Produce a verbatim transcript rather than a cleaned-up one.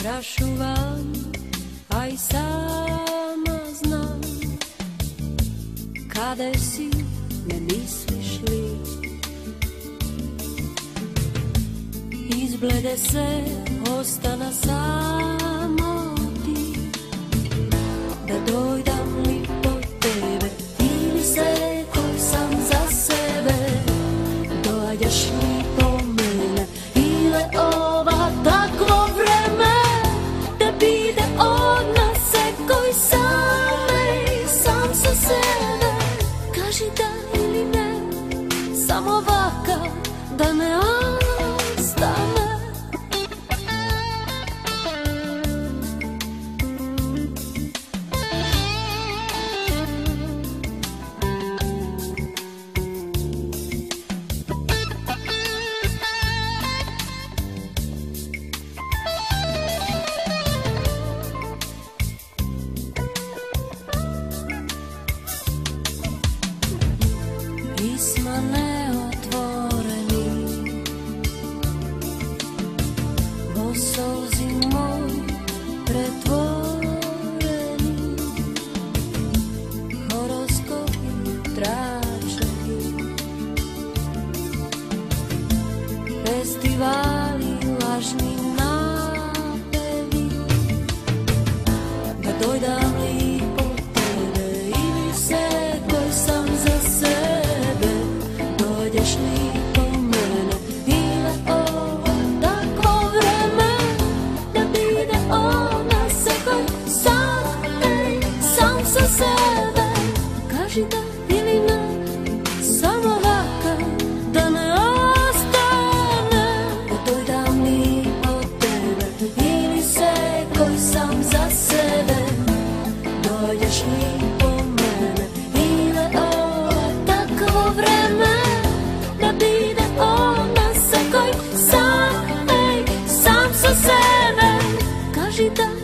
Prašuvam, a i sama znam, kada si ne misliš li, izblede se, ostana samo ti, da dojdam li po tebe, ili se koji sam za sebe, dođeš li po mene, ile ova takvo vreme, da bide od nas se koji same, sam sa sebe, kaži da ili ne, samo ovaka, da ne ostane. Pisma neotvoreni, bo solzi moj pretvoreni, horoskopi tračani, festivali lažni napevi, da dojdam li po tebe ili se koji sam za sebe, dođeš li po mene, ile ovo takvo vreme, da bide ona se koji sam, ej, sam sa sebe, kaži da ili ne, samo ovaka, da ne ostane, da dojdam li po tebe, ili se koji sam za sebe, dođeš li po mene, ile ovo takvo vreme, da bide ona se koji sam, ej, sam sa sebe, kaži da